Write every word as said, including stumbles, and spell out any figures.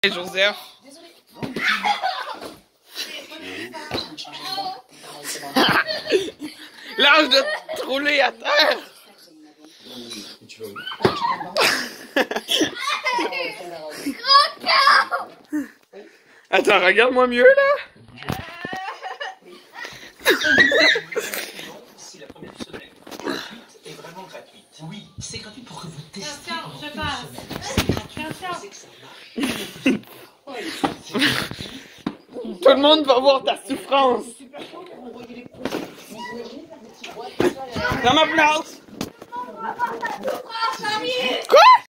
Et Joseph. Lâche de te rouler à terre. Attends, regarde-moi mieux là. Si la première semaine est vraiment gratuite. Oui, c'est gratuit pour que vous testiez pendant une semaine. C'est gratuit, c'est que ça marche. Tout le monde va voir ta souffrance. Dans ma place. Quoi?